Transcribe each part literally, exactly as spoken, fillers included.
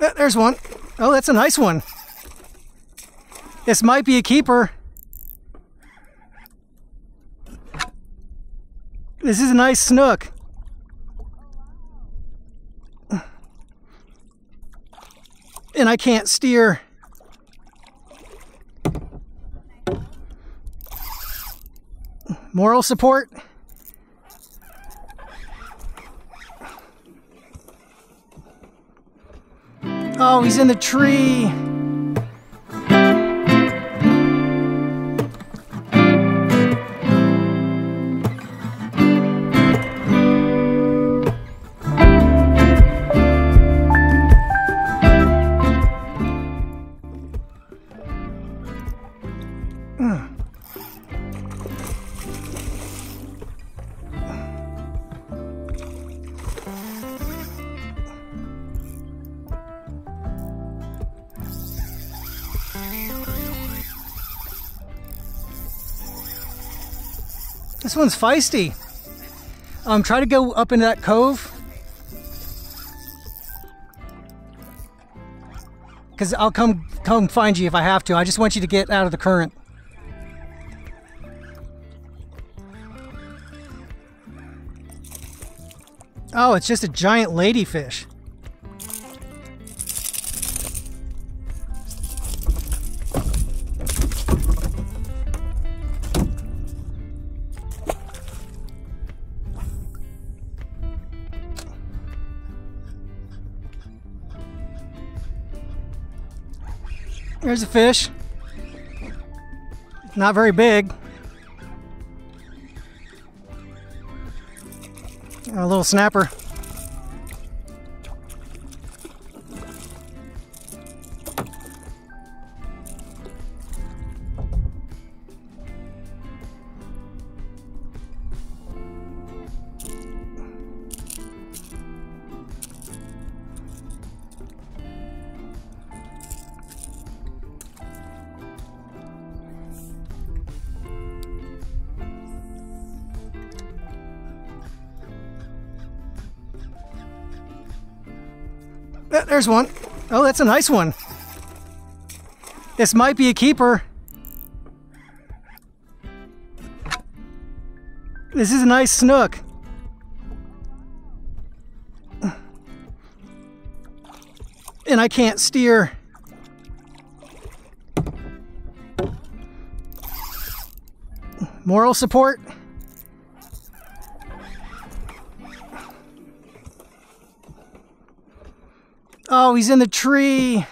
There's one. Oh, that's a nice one. This might be a keeper. This is a nice snook. And I can't steer. Moral support. Oh, he's in the tree. This one's feisty. Um, try to go up into that cove. Because I'll come, come find you if I have to. I just want you to get out of the current. Oh, it's just a giant ladyfish. There's a fish. Not very big. A little snapper. There's one. Oh, that's a nice one. This might be a keeper. This is a nice snook. And I can't steer. Moral support. Oh, he's in the tree.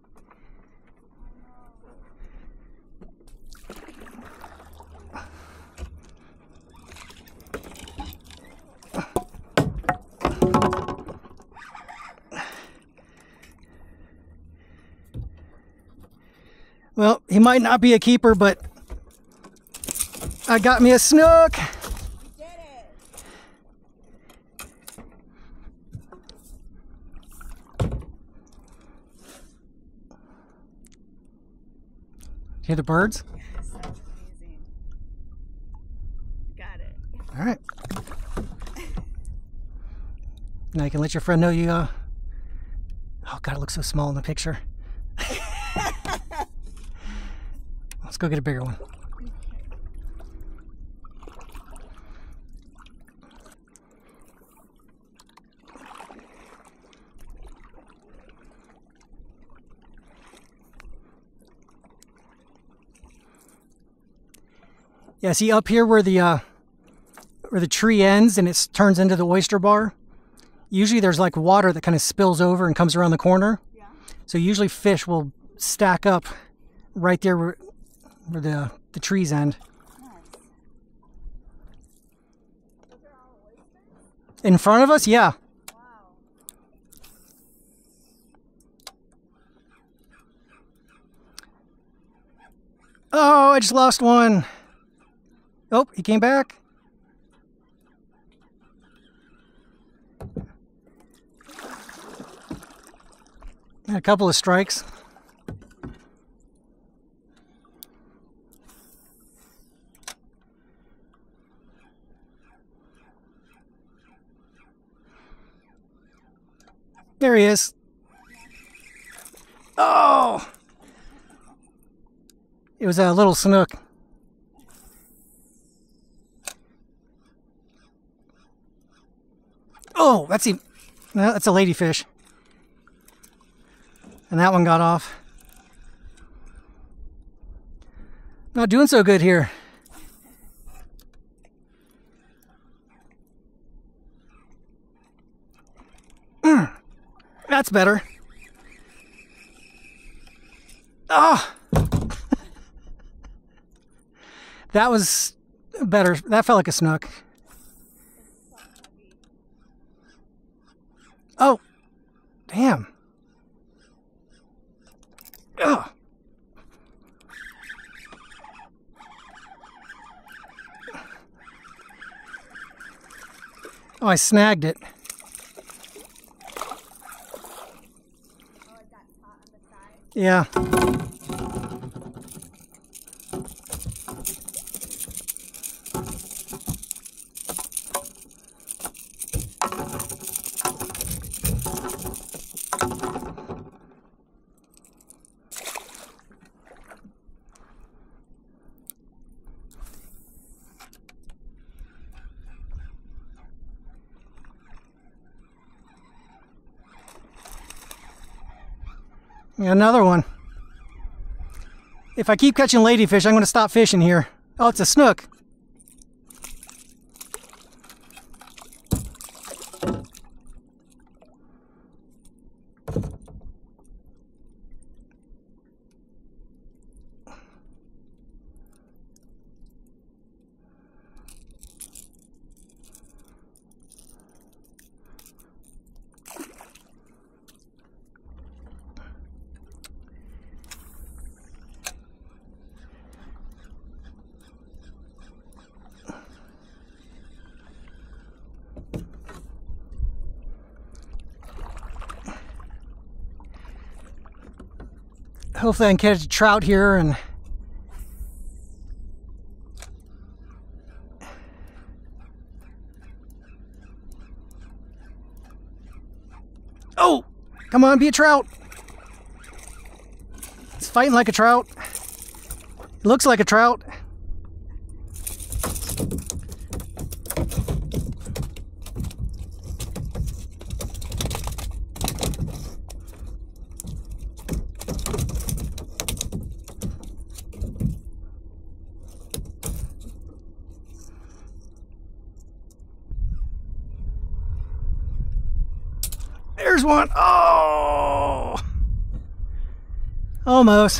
Well, he might not be a keeper, but I got me a snook. Hear the birds? Yes, that's amazing. Got it. All right. Now you can let your friend know you, uh... oh, God, it looks so small in the picture. Let's go get a bigger one. Yeah, see up here where the uh, where the tree ends and it turns into the oyster bar, usually there's like water that kind of spills over and comes around the corner. Yeah. So usually fish will stack up right there where, where the, the trees end. Nice. Those are all oysters? In front of us, yeah. Wow. Oh, I just lost one. Oh, he came back. A couple of strikes. There he is. It was a little snook. Oh, that's a, no, that's a ladyfish. And that one got off. Not doing so good here. Mm, that's better. Ah, oh. That was better. That felt like a snook. Oh, damn. Ugh. Oh, I snagged it. Yeah. Another one. If I keep catching ladyfish, I'm going to stop fishing here. Oh, it's a snook. Hopefully I can catch a trout here and oh, come on, be a trout. It's fighting like a trout. It looks like a trout. There's one. Oh, almost.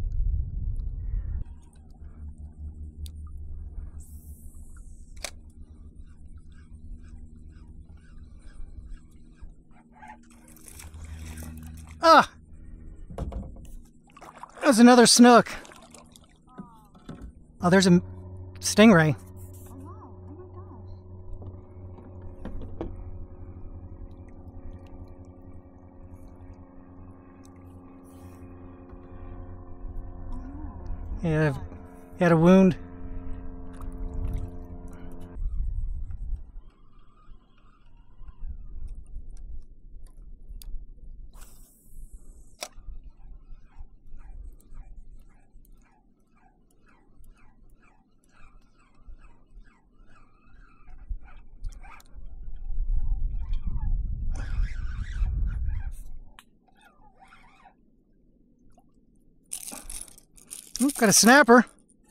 Ah, that was another snook. Oh, there's a stingray. Yeah, he had a wound. Ooh, got a snapper.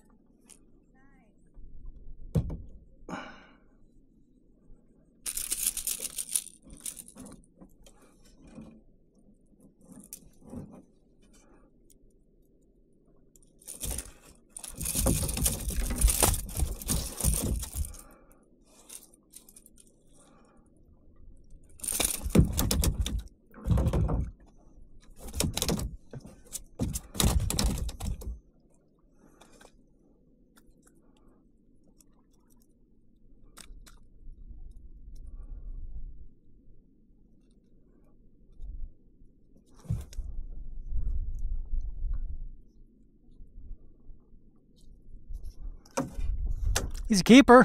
He's a keeper.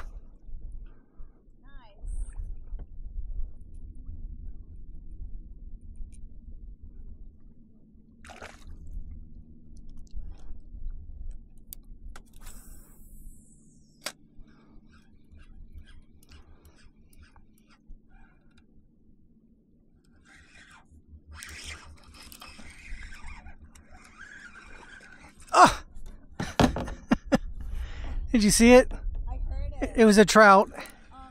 Did you see it? I heard it. It was a trout. Oh, man.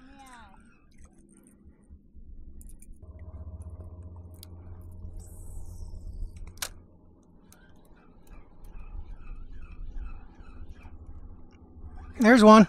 There's one.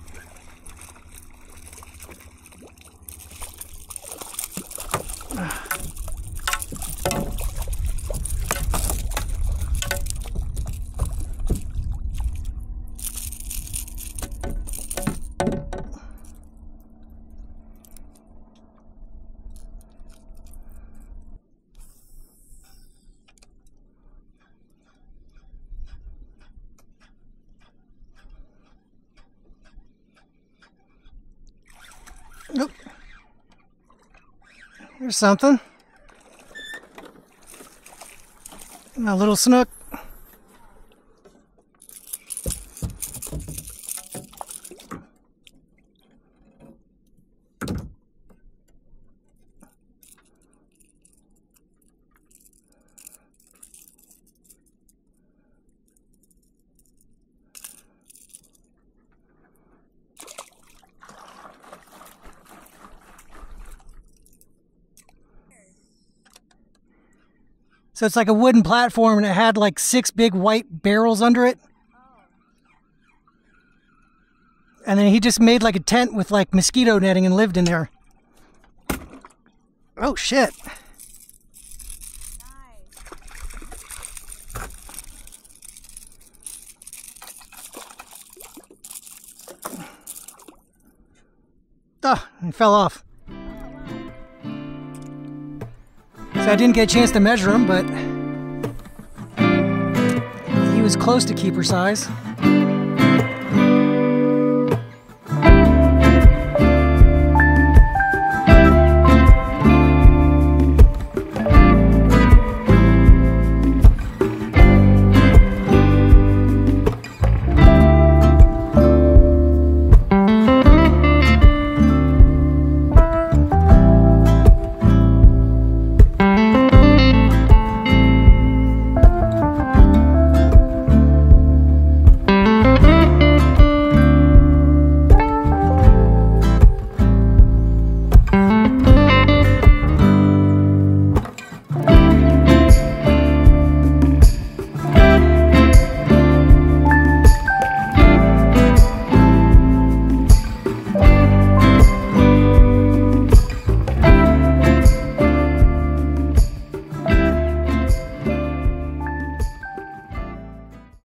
Nope. There's something. A little snook. So it's like a wooden platform and it had like six big white barrels under it. And then he just made like a tent with like mosquito netting and lived in there. Oh shit. Oh, he fell off. So I didn't get a chance to measure him, but he was close to keeper size.